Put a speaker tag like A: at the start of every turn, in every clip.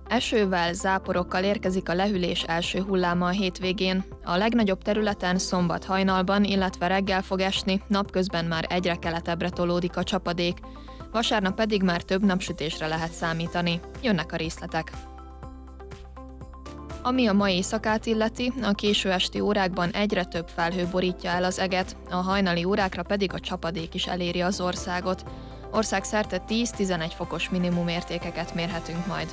A: Esővel, záporokkal érkezik a lehűlés első hulláma a hétvégén. A legnagyobb területen szombat hajnalban, illetve reggel fog esni, napközben már egyre keletebbre tolódik a csapadék. Vasárnap pedig már több napsütésre lehet számítani. Jönnek a részletek. Ami a mai éjszakát illeti, a késő esti órákban egyre több felhő borítja el az eget, a hajnali órákra pedig a csapadék is eléri az országot. Országszerte 10-11 fokos minimumértékeket mérhetünk majd.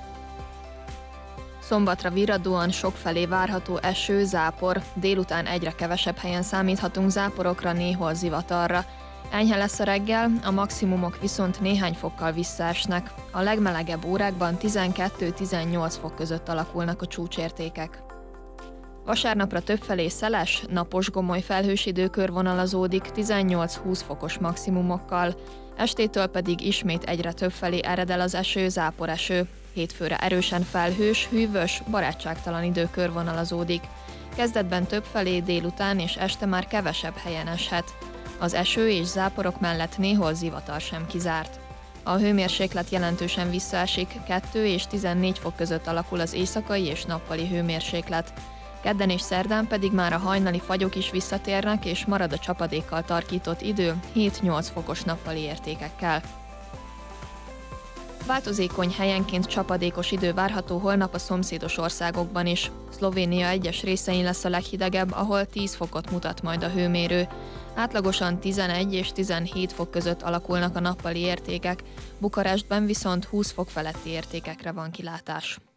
A: Szombatra virradóan sokfelé várható eső, zápor, délután egyre kevesebb helyen számíthatunk záporokra, néhol zivatarra. Enyhe lesz a reggel, a maximumok viszont néhány fokkal visszaesnek. A legmelegebb órákban 12-18 fok között alakulnak a csúcsértékek. Vasárnapra többfelé szeles, napos gomoly felhős idő körvonalazódik 18-20 fokos maximumokkal. Estétől pedig ismét egyre többfelé ered el az eső, záporeső. Hétfőre erősen felhős, hűvös, barátságtalan idő körvonalazódik. Kezdetben többfelé, délután és este már kevesebb helyen eshet. Az eső és záporok mellett néhol zivatar sem kizárt. A hőmérséklet jelentősen visszaesik, 2 és 14 fok között alakul az éjszakai és nappali hőmérséklet. Kedden és szerdán pedig már a hajnali fagyok is visszatérnek, és marad a csapadékkal tarkított idő 7-8 fokos nappali értékekkel. Változékony, helyenként csapadékos idő várható holnap a szomszédos országokban is. Szlovénia egyes részein lesz a leghidegebb, ahol 10 fokot mutat majd a hőmérő. Átlagosan 11 és 17 fok között alakulnak a nappali értékek, Bukarestben viszont 20 fok feletti értékekre van kilátás.